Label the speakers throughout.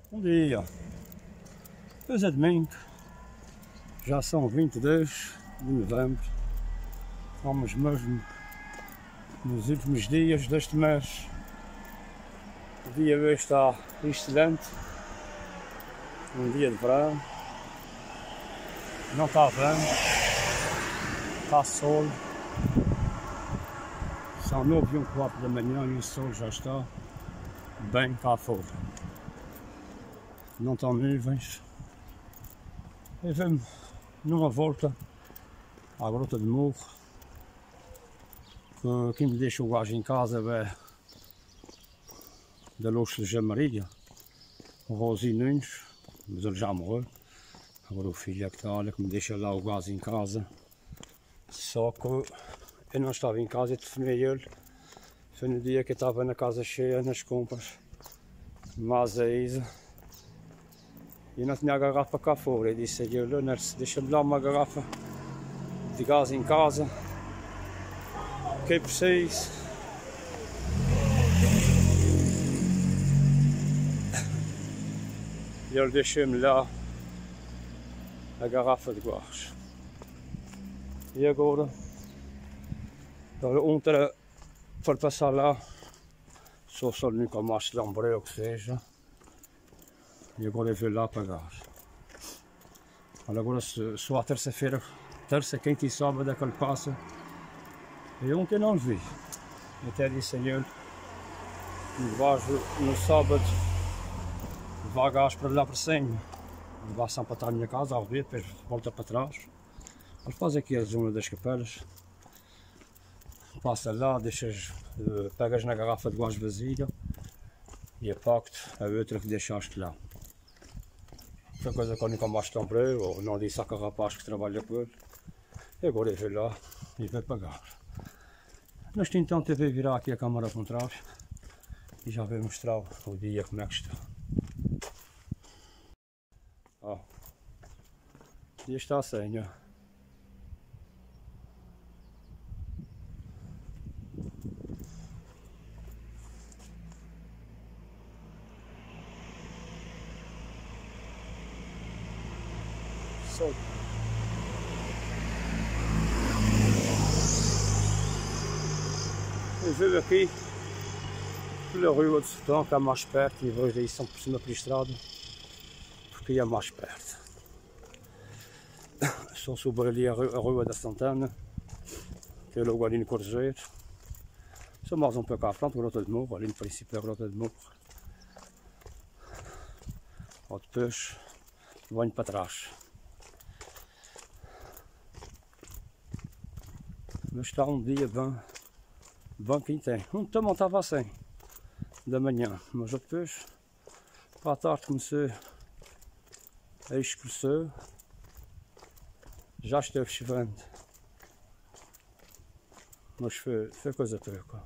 Speaker 1: Bom dia, hoje é domingo, já são 22 de novembro, estamos mesmo nos últimos dias deste mês. O dia hoje está excelente, um dia de verão, não está vento, está sol, são 9h15 da manhã e o sol já está bem cá fora. Não estão nuvens. E vamos numa volta à Grota do Morro, que quem me deixa o gajo em casa é da Luz de Maria, o Rosinho Nunes, mas ele já morreu. Agora o filho é que está, olha, que me deixa lá o gás em casa. Só que eu não estava em casa e telefonei ele. Foi no dia que eu estava na casa cheia, nas compras, mas a Isa. E não tinha a garrafa cá fora. Eu disse a ele: Leonardo, deixa-me lá uma garrafa de gás em casa, que é preciso. E ele deixou-me lá a garrafa de gás. E agora, ontem foi passar lá, só nunca mais se lembrei o que seja. E agora eu vou lá pagar. Olha, agora só a terça-feira, terça, quinta e sábado é que ele passa. E ontem não vi. Eu até disse a ele: no sábado vai gás para lá para cima. Vai sempre para a minha casa, a ver, depois volta para trás. Ele faz aqui a zona das capelas. Passa lá, pegas na garrafa de gás vazia e apago-te a outra que deixaste lá. Foi coisa que eu nunca mais comprei, ou não disse àquele rapaz que trabalha com ele. E agora eu vou lá e vou pagar. Neste instante eu vou virar aqui a câmara ao contrário e já vou mostrar o dia como é que está. Ó, o dia está assim, ó. Sol. Eu vejo aqui pela rua de Sertão, que é mais perto, e vejo daí são por cima pela estrada, porque é mais perto. Só sobre ali a rua da Santana, que é logo ali no Cordeiro. Só mais um pouco à frente, a Grota do Morro, ali no princípio da Grota do Morro. Ou depois venho para trás. Mas está um dia bem quentinho. Ontem também estava assim, da manhã, mas depois, para a tarde, comecei a escurecer. Já esteve chovendo, mas foi coisa pouca.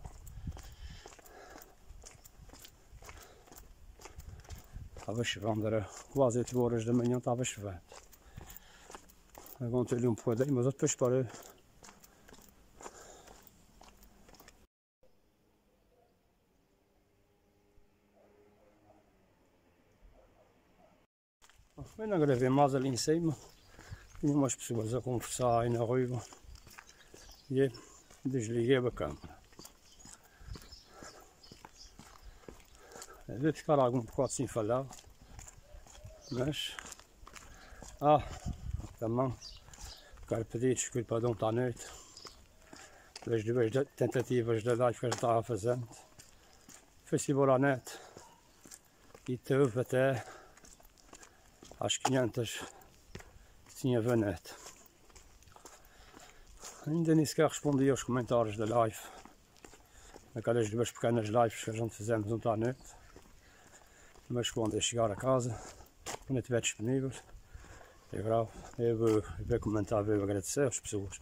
Speaker 1: Estava chovendo, era quase 8 horas da manhã, estava chovendo. Aguentei-lhe um bocadinho, mas eu depois parei. Eu não gravei mais ali em cima. Tinha umas pessoas a conversar aí na rua e eu desliguei a câmera. Deve ficar algum bocado sem falar, mas também quero pedir desculpa de ontem à noite pelas duas tentativas de live que eu estava fazendo. Foi-se embora à net e teve até às 500 tinha a net. Ainda nem sequer respondi aos comentários da live, aquelas duas pequenas lives que a gente fizemos ontem à noite. Mas quando eu chegar a casa, quando eu estiver disponível, eu gravo, eu vou comentar, vou agradecer às pessoas.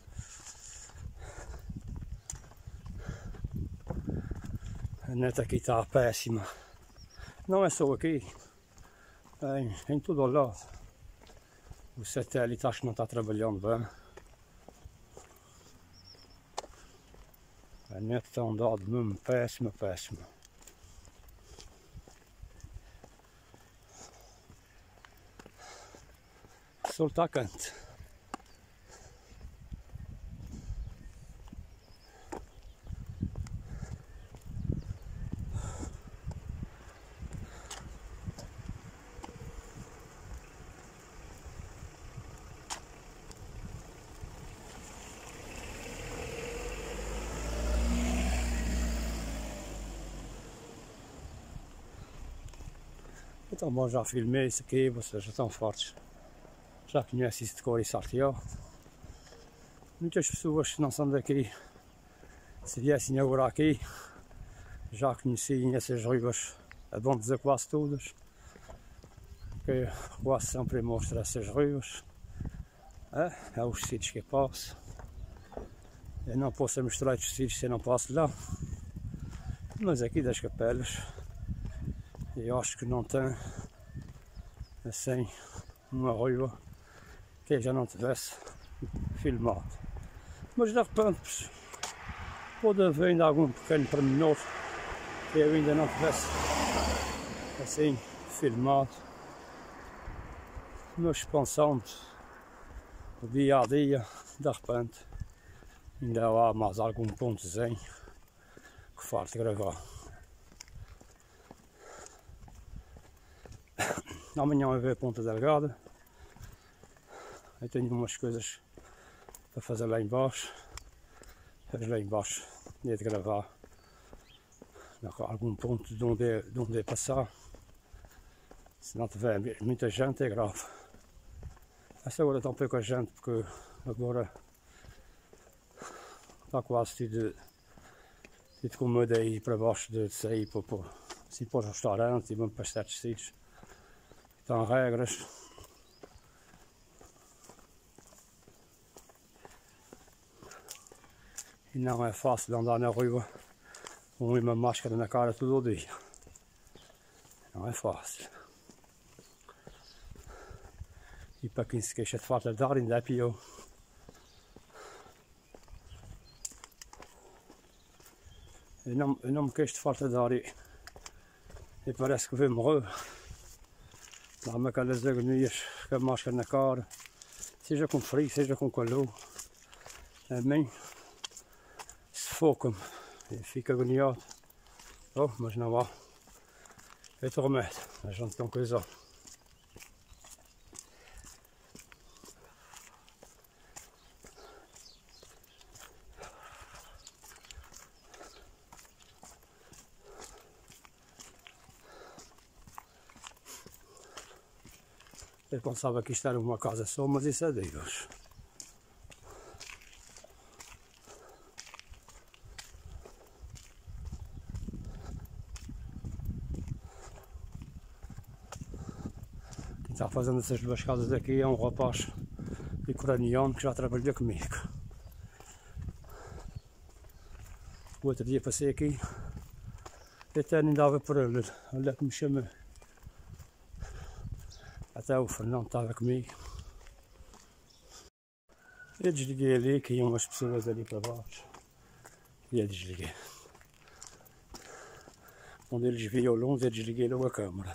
Speaker 1: A net aqui está péssima. Não é só aqui, em todo o lado. O satélite acho que não está trabalhando bem. A net está andando mesmo péssima. sol está quente. Então, bom, já filmei isso aqui, vocês já estão fortes. Já conhecem isso de cor e salteado. Muitas pessoas que não são daqui, se viessem agora aqui, já conheciam essas ruas, é bom dizer quase todas, porque quase sempre mostra essas ruas. É os sítios que eu passo. Eu não posso mostrar estes sítios se eu não passo lá. Mas aqui das Capelas, eu acho que não tem assim uma rua que eu já não tivesse filmado. Mas de repente pode haver ainda algum pequeno pormenor que eu ainda não tivesse assim filmado. Na expansão do dia a dia, de repente ainda há mais algum pontozinho que falta gravar. Amanhã vai ver a Ponta Delgada. Eu tenho umas coisas para fazer lá embaixo. Mas lá embaixo ia de gravar algum ponto de onde é passar. Se não tiver muita gente, eu gravo. Esta hora está um pouco a gente porque agora está quase tido comida aí para baixo de sair para os restaurantes e mesmo para certos sítios. Estão regras. E não é fácil andar na rua com uma máscara na cara todo o dia. Não é fácil. E para quem se queixa de falta de ar ainda é pior. Eu não me queixo de falta de ar e parece que vou morrer. Dá-me aquelas agonias com a máscara na cara, seja com frio, seja com calor. A mim sufoca-me e fico agoniado. Oh, mas não há. Eu te remeto, a gente tem coisa. Eu pensava que isto era uma casa só, mas isso é Deus. Quem está fazendo essas duas casas aqui é um rapaz ucraniano que já trabalhou comigo. O outro dia passei aqui, até nem dava por ele, olha que me chama. Até o Fernando estava comigo. Eu desliguei ali, que iam umas pessoas ali para baixo. E eu desliguei. Quando eles viam longe, eu desliguei logo a câmera.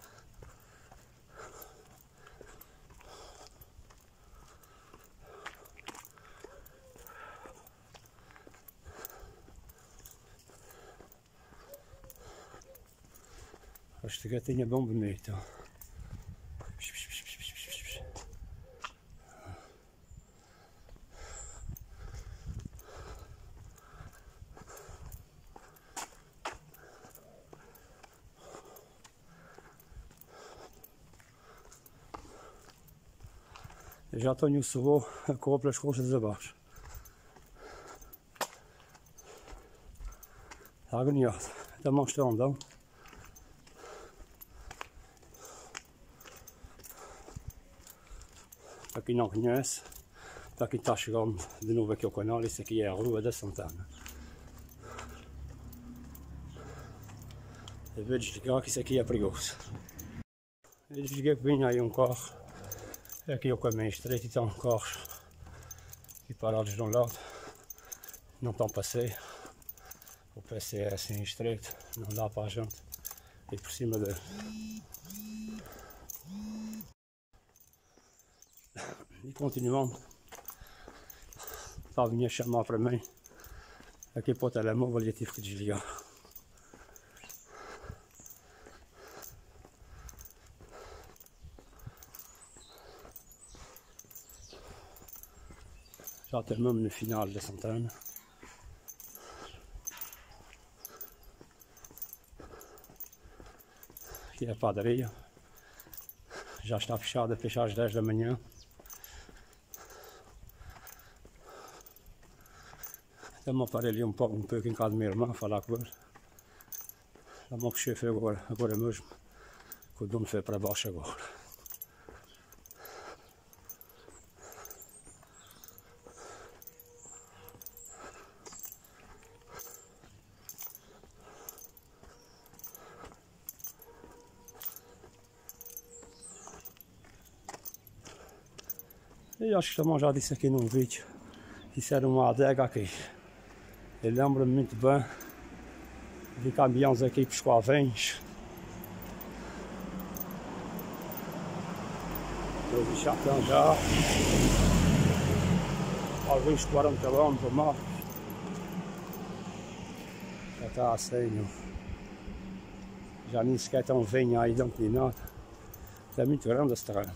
Speaker 1: Este gatinho é bem bonito. Eu já tenho o suor a correr pelas costas abaixo. Está agoniado. Está monstrandão. Para quem não conhece, para quem está chegando de novo aqui ao canal, isso aqui é a Rua da Santana. Eu vou desligar que isso aqui é perigoso. Eu desliguei que vinha aí um carro. Aqui é o caminho estreito e estão carros aqui parados de um lado. Não estão passeio. O PC é assim estreito, não dá para a gente ir por cima dele. E continuando, está a vir a chamar para mim, aqui para o telemóvel e eu tive que desligar. Já estamos mesmo no final da Santana. Aqui é a padaria. Já está fechada, fecha às 10 da manhã. Estamos a parar ali um pouco em casa da minha irmã, a falar com ele. Estamos a puxar foi agora mesmo, que o dono foi para baixo agora. E acho que também já disse aqui num vídeo, isso era uma adega aqui. Eu lembro-me muito bem de caminhões aqui para os Coavens. Eles já estão já alguns 40 km a mais. Já está assim, já nem sequer tão venha aí dentro de nada. É muito grande esse terreno.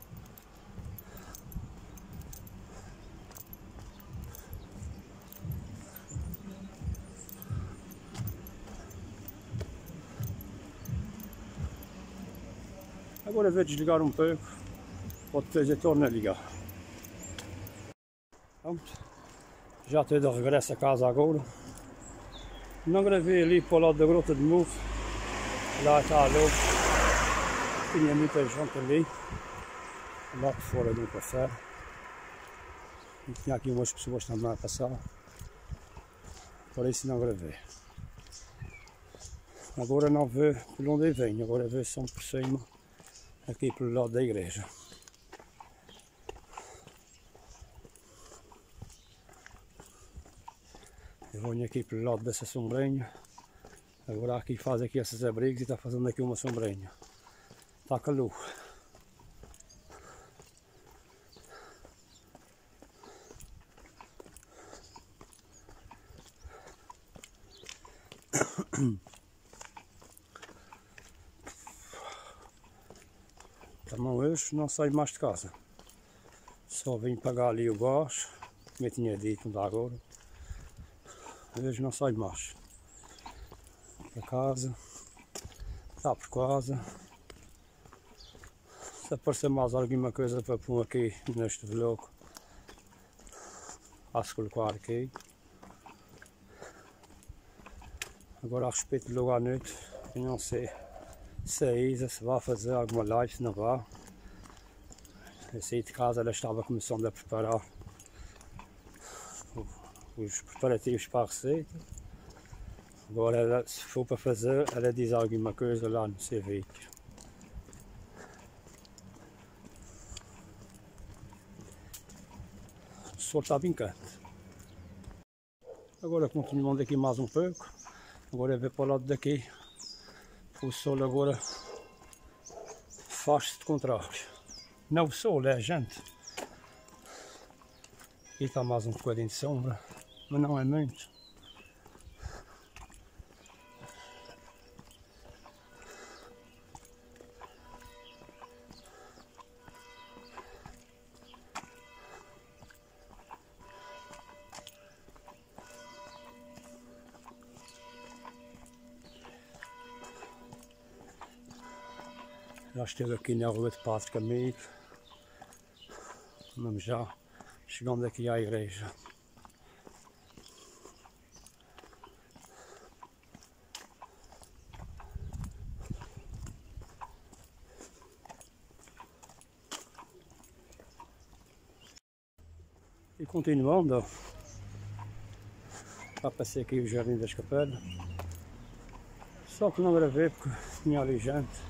Speaker 1: Agora vou desligar um pouco, ou depois eu torno a ligar. Pronto. Já estou de regresso a casa agora. Não gravei ali para o lado da grota de novo. Lá está a luz. Tinha muita gente ali. Lá fora do café. E tinha aqui umas pessoas também a passar. Por isso não gravei. Agora não vê por onde eu venho, agora vê só por cima. Aqui pelo lado da igreja. Eu venho aqui pelo lado dessa sombrinha. Agora aqui faz aqui esses abrigos e está fazendo aqui uma sombrinha. Está calor. Também hoje não saio mais de casa. Só vim pagar ali o gás, como eu tinha dito, não dá agora. Hoje não saio mais. Para casa. Está por casa. Se aparecer mais alguma coisa para pôr aqui neste vlog, a-se colocar aqui. Agora a respeito logo à noite, eu não sei se a Isa se vai fazer alguma live, se não vai. Eu saí de casa, ela estava começando a preparar os preparativos para a receita. Agora ela, se for para fazer, ela diz alguma coisa lá no seu vídeo. O sol está bem quente. Agora continuando aqui mais um pouco. Agora ver para o lado daqui. O sol agora faz-se de contrário. Não o sol, é a gente. Aqui está mais um bocadinho de sombra, mas não é muito. Já esteve aqui na rua de Padre Camilo. Vamos já chegando aqui à igreja. E continuando, já passei aqui o Jardim das Capelas. Só que não gravei porque tinha ali gente.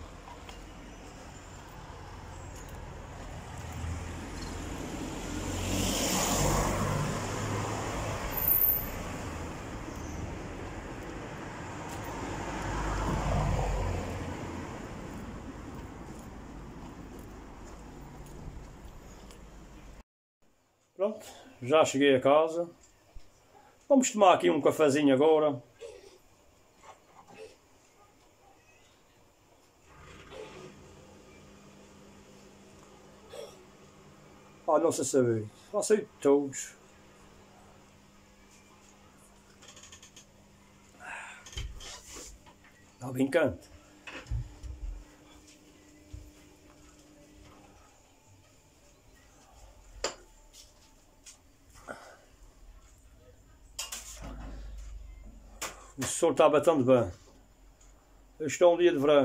Speaker 1: Pronto, já cheguei a casa. Vamos tomar aqui um cafezinho agora. Ah, não sei saber. Não sei de todos. Está bem quente. O sol está batendo bem. Este é um dia de verão.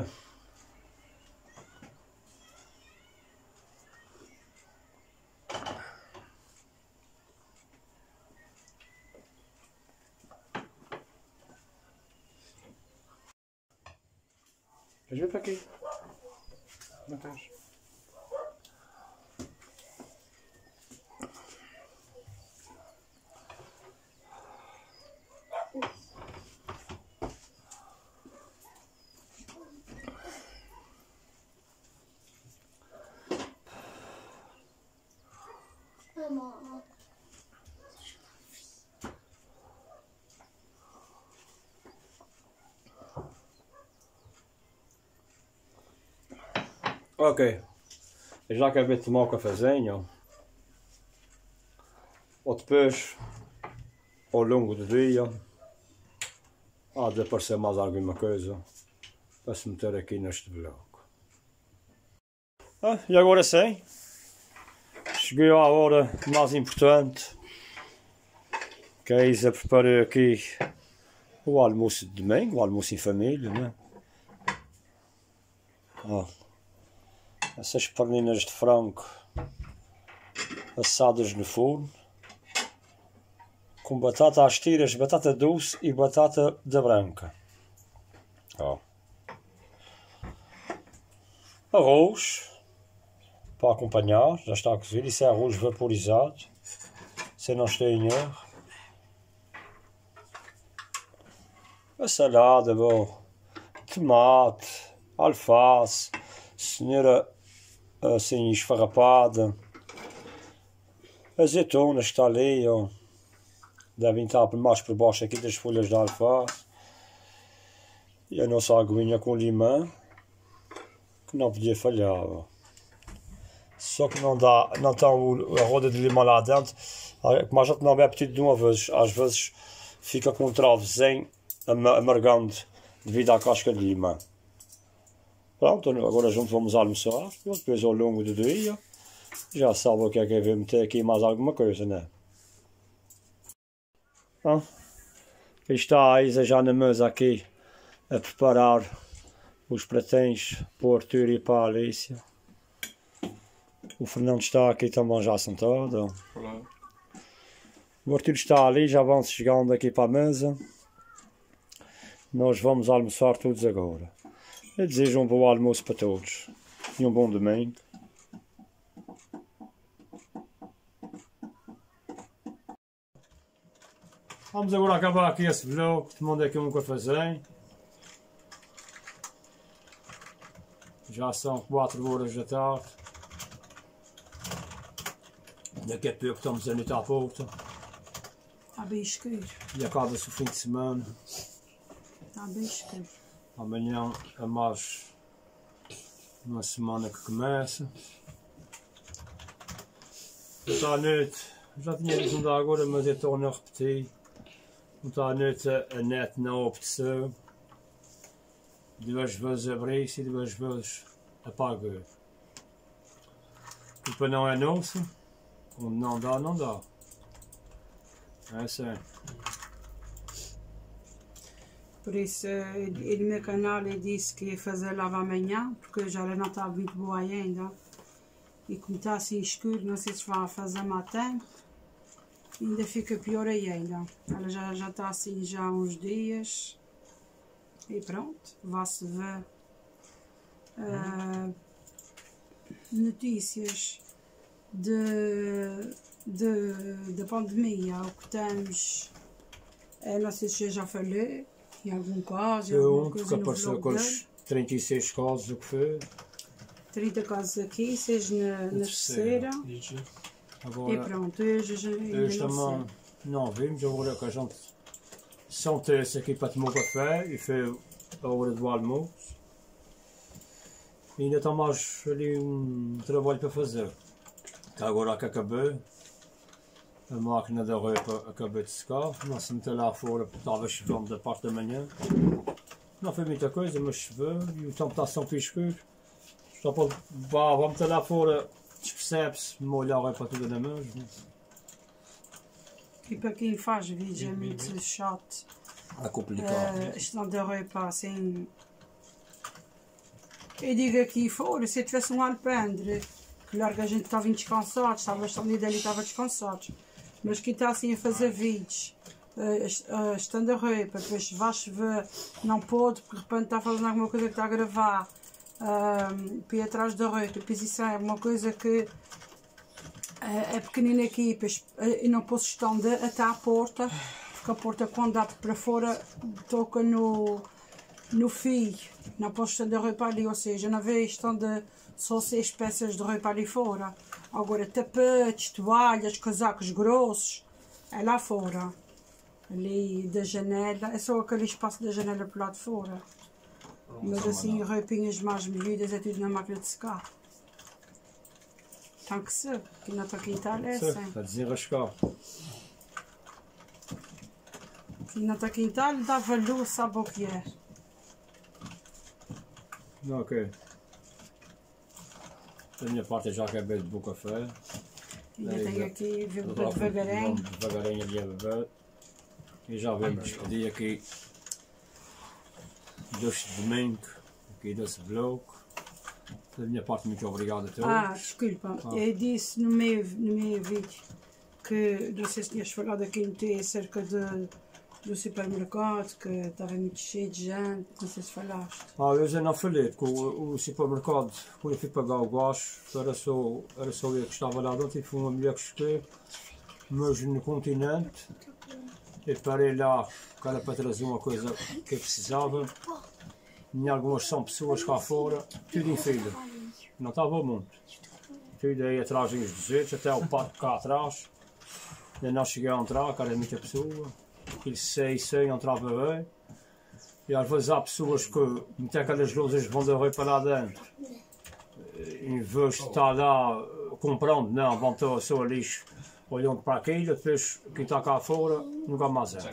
Speaker 1: Queres vir para aqui? Não tens? Ok, eu já acabei de tomar o cafezinho. Ou depois, ao longo do dia, há de aparecer mais alguma coisa para se meter aqui neste vlog. E agora sim, cheguei à hora mais importante, que é Isa preparar aqui o almoço de domingo, o almoço em família, né? Essas perninhas de frango assadas no forno, com batata às tiras, batata doce e batata da branca. Arroz para acompanhar, já está a cozer. Isso é arroz vaporizado, se não estou em erro. A salada, bom, tomate, alface, cenoura assim esfarrapada, azeitonas que está ali, ó. Devem estar mais por baixo aqui das folhas de alface. E a nossa aguinha com limão, que não podia falhar, ó. Só que não dá, não está a roda de limão lá dentro, como a gente não bebe tudo de uma vez, às vezes fica com um travozinho amargando devido à casca de limão. Pronto, agora juntos vamos almoçar, depois ao longo do dia, já sabe o que é ver meter aqui mais alguma coisa, né? Está a Isa já na mesa aqui a preparar os pratinhos para o Arthur e para a Alicia. O Fernando está aqui também já sentado.
Speaker 2: Olá.
Speaker 1: O Arthur está ali, já vão chegando aqui para a mesa. Nós vamos almoçar todos agora. Eu desejo um bom almoço para todos e um bom domingo. Vamos agora acabar aqui esse vlog, tomando aqui um cafezinho. Já são 4 horas da tarde. Daqui a pouco estamos a noite à porta.
Speaker 3: Está bem escuro.
Speaker 1: E acaba-se o fim de semana.
Speaker 3: Está bem escuro.
Speaker 1: Amanhã é mais uma semana que começa. Está à noite, já tinha dito não agora, mas eu torno a repetir. Está à noite a net não obteceu. 2 vezes abri-se e 2 vezes apagou. A culpa não é nossa. Onde não dá, não dá. É assim.
Speaker 3: Por isso, ele no meu canal ele disse que ia fazer lava amanhã, porque já não está muito boa ainda. E como está assim escuro, não sei se vai fazer matin. Ainda fica pior aí ainda. Ela já está assim já há uns dias. E pronto, vai-se ver notícias da pandemia. O que estamos, não sei se eu já falei, em algum caso, em alguma coisa no
Speaker 1: apareceu com os 36 casos, o que foi?
Speaker 3: 30 casos aqui, 6 na terceira. E pronto, hoje ainda não
Speaker 1: também não vimos, agora que a gente senta-se aqui para tomar café e fez a hora do almoço. E ainda está mais ali um trabalho para fazer. Agora que acabei, a máquina da roupa acabei de secar, não se meteu lá fora porque estava chovendo da parte da manhã. Não foi muita coisa, mas choveu e o tempo está sempre escuro. Só para vamos meter lá fora, despercebe-se, molhar a roupa toda na mesma.
Speaker 3: E para quem faz vídeos é muito chato.
Speaker 1: É complicado.
Speaker 3: Questão da roupa assim. Eu digo aqui fora, se eu tivesse um alpendre, claro que a gente estava descansado, estava escondido ali e estava descansado. Mas quem está assim a fazer vídeos, estando a roupa, depois vai chover, não pode, porque de repente está fazendo alguma coisa que está a gravar, para ir atrás da roupa, depois isso é uma coisa que é pequenina aqui, depois eu não posso estender até à porta, porque a porta quando dá para fora toca no fio, não posso estender a roupa ali, ou seja, na vez estende só 6 peças de roupa ali fora. Agora tapetes, toalhas, casacos grossos, é lá fora. Ali da janela, é só aquele espaço da janela para lá de fora. Mas assim, roupinhas mais medidas é tudo na máquina de secar. Tem que ser, que não está quintal é assim.
Speaker 1: Está desenrascar.
Speaker 3: Que não está quintal, dá valor, sabe o que é.
Speaker 1: Ok. Da minha parte eu já acabei de beber o café.
Speaker 3: Ainda tenho aqui, viu, devagarinho.
Speaker 1: Devagarinho ali a beber. E já vamos despedir aqui deste domingo, aqui desse bloco. Da minha parte, muito obrigado a todos.
Speaker 3: Desculpa, eu disse no meu vídeo que, não sei se tinhas falado aqui no T acerca do supermercado, que estava muito cheio de gente, não sei se falaste.
Speaker 1: Eu já não falei, porque o supermercado, quando eu fui pagar o gás, era só eu que estava lá dentro e foi uma mulher que escolheu, mas no continente, eu parei lá, que era para trazer uma coisa que eu precisava, tinha algumas 100 pessoas cá fora, tudo em fila, não estava muito, tudo aí atrás dos 200, até o parque cá atrás, ainda não cheguei a entrar, que era muita pessoa. Aquilo sei, entrava bem. E às vezes há pessoas que metem aquelas luzes vão da roupa lá dentro. Em vez de estar lá comprando, não, vão estar só ali olhando para aquilo, depois quem está cá fora nunca mais é.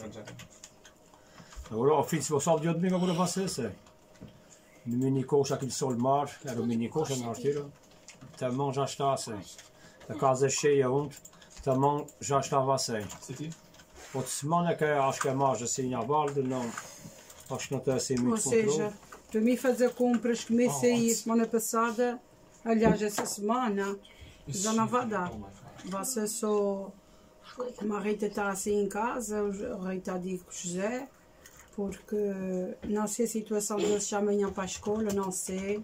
Speaker 1: Agora ao fim de semana, dia domingo, agora vai ser assim. No mini coxa aqui de Solmar, era o mini coxa na altura, também já está assim. A casa cheia ontem, também já estava assim. Outra semana que acho que é mais assim à balde, não, acho que não tem assim muito controle.
Speaker 3: Ou seja, para mim fazer compras, comecei a ir semana passada, aliás essa semana, já não vai dar. Vai ser só, como a Rita está assim em casa, a Rita diz com o José, porque não sei a situação deles já amanhã para a escola, não sei.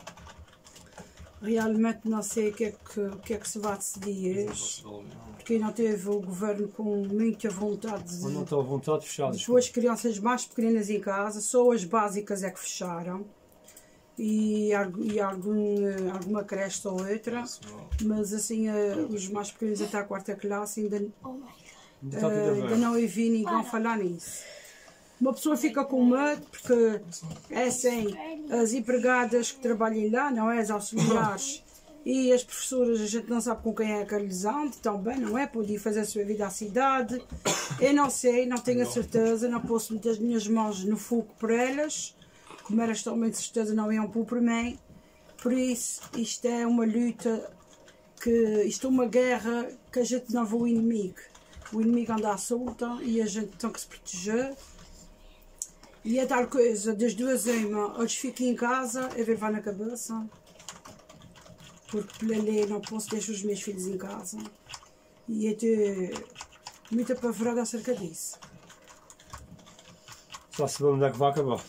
Speaker 3: Realmente não sei o que é que se vai decidir hoje, porque não teve o governo com muita vontade de...
Speaker 1: Não estou à vontade de fechar.
Speaker 3: Depois crianças mais pequenas em casa, só as básicas é que fecharam. E alguma creche ou outra, mas assim os mais pequenos até a 4ª classe ainda não ouvi ninguém falar nisso. Uma pessoa fica com medo porque é assim, as empregadas que trabalham lá, não é? As auxiliares e as professoras, a gente não sabe com quem é que eles andam também, não é? Pode ir fazer a sua vida à cidade. Eu não sei, não tenho a certeza, não posso meter as minhas mãos no fogo por elas, como elas também de certeza não iam pôr por mim. Por isso, isto é uma luta, isto é uma guerra que a gente não vê o inimigo. O inimigo anda à solta e a gente tem que se proteger. E é tal coisa, das duas uma, ou fico em casa a ver vai na cabeça, porque pela lei não posso deixar os meus filhos em casa. E eu estou muito apavorada acerca disso.
Speaker 1: Só se vê onde é que vai acabar.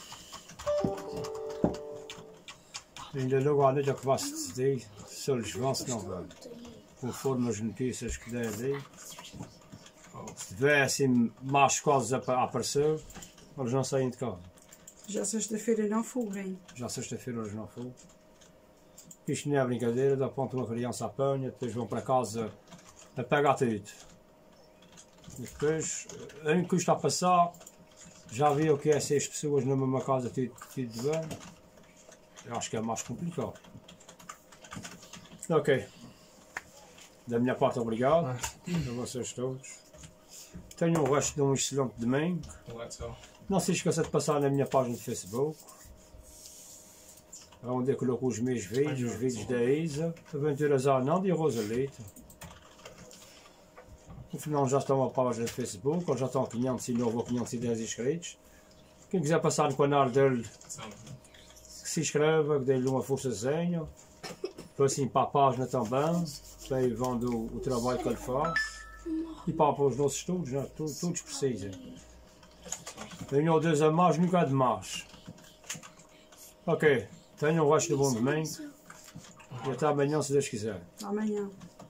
Speaker 1: Ainda logo à noite é que vai se decidir se eles vão, se não vão. Conforme as notícias que der ali, se tiver assim mais coisas a aparecer, eles não saem de casa.
Speaker 3: Já sexta-feira não fogem.
Speaker 1: Já sexta-feira eles não fogem. Isto não é brincadeira, dá ponto uma criança apanha, depois vão para casa pega tudo. Depois, em que está a passar, já vi o que é 6 pessoas na mesma casa, tudo bem. Eu acho que é mais complicado. Ok. Da minha parte, obrigado. A vocês todos. Tenham o resto de um excelente domingo. Não se esqueça de passar na minha página de Facebook, onde eu coloco os meus vídeos, os vídeos da Isa, Aventuras Ananda e Rosalita. No final já estão a página de Facebook, ou já estão a 509 ou 510 inscritos. Quem quiser passar no canal dele, que se inscreva, que dê-lhe uma forçazinha. Depois assim para a página também, para ir vendo o trabalho que ele faz. E para os nossos estudos, né? Todos precisam. Tenham o Deus a mais, nunca é demais. Ok, tenham o resto do bom domingo. E até amanhã, se Deus quiser.
Speaker 3: Amanhã.